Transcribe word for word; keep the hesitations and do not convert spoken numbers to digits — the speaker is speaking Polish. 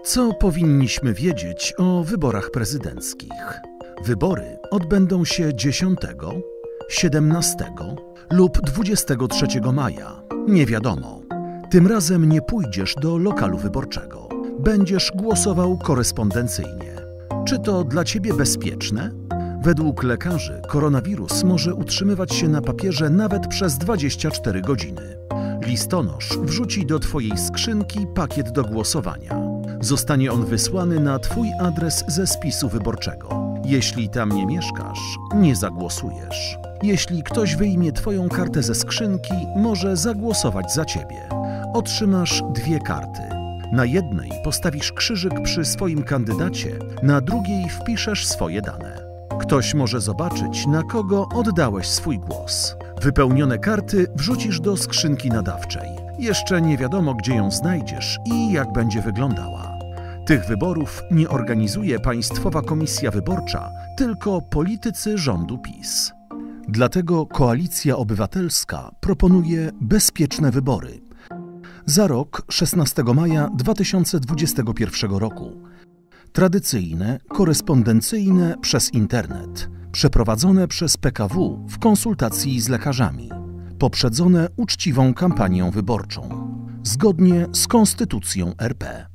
Co powinniśmy wiedzieć o wyborach prezydenckich? Wybory odbędą się dziesiątego, siedemnastego lub dwudziestego trzeciego maja. Nie wiadomo. Tym razem nie pójdziesz do lokalu wyborczego. Będziesz głosował korespondencyjnie. Czy to dla ciebie bezpieczne? Według lekarzy koronawirus może utrzymywać się na papierze nawet przez dwadzieścia cztery godziny. Listonosz wrzuci do twojej skrzynki pakiet do głosowania. Zostanie on wysłany na twój adres ze spisu wyborczego. Jeśli tam nie mieszkasz, nie zagłosujesz. Jeśli ktoś wyjmie twoją kartę ze skrzynki, może zagłosować za ciebie. Otrzymasz dwie karty. Na jednej postawisz krzyżyk przy swoim kandydacie, na drugiej wpiszesz swoje dane. Ktoś może zobaczyć, na kogo oddałeś swój głos. Wypełnione karty wrzucisz do skrzynki nadawczej. Jeszcze nie wiadomo, gdzie ją znajdziesz i jak będzie wyglądała. Tych wyborów nie organizuje Państwowa Komisja Wyborcza, tylko politycy rządu PiS. Dlatego Koalicja Obywatelska proponuje bezpieczne wybory. Za rok, szesnastego maja dwa tysiące dwudziestego pierwszego roku. Tradycyjne, korespondencyjne przez internet. Przeprowadzone przez P K W w konsultacji z lekarzami. Poprzedzone uczciwą kampanią wyborczą. Zgodnie z Konstytucją R P.